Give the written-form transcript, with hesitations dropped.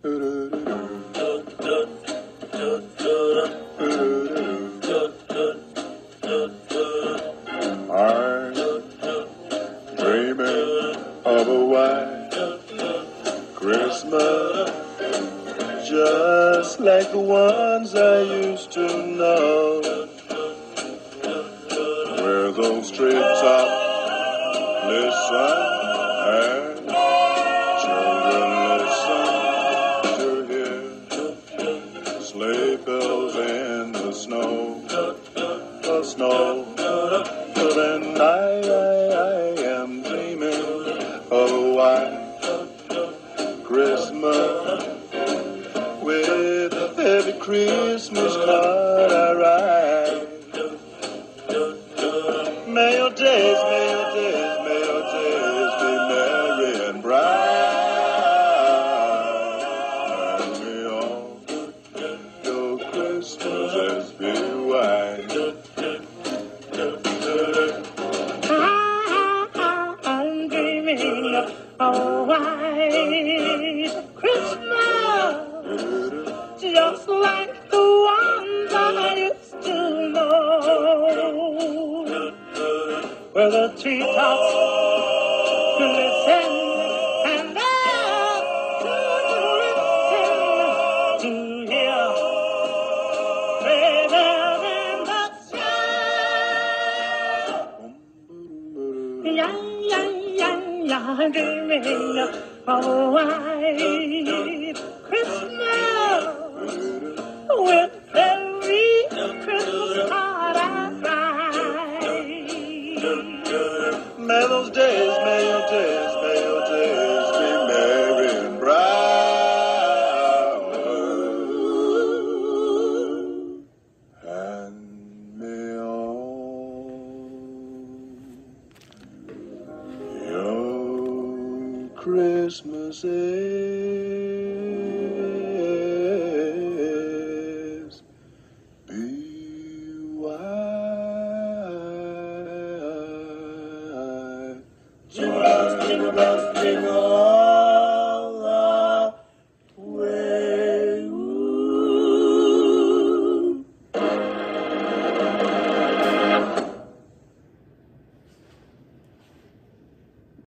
dreaming of a white Christmas, just like the ones I used to know, where those treetops listen and children listen to hear sleigh bells in the snow, But then I am dreaming of a white Christmas, with every Christmas card I write. May your days be merry and bright, and may all your Christmases be white. I'm dreaming of a white Christmas, just like the ones I used to know, where the treetops listen and the children listen to hear sleigh bells in the snow. Yeah, I'm dreaming of a white Christmas, with every Christmas card I write. May your days be merry and bright, and may all your Christmases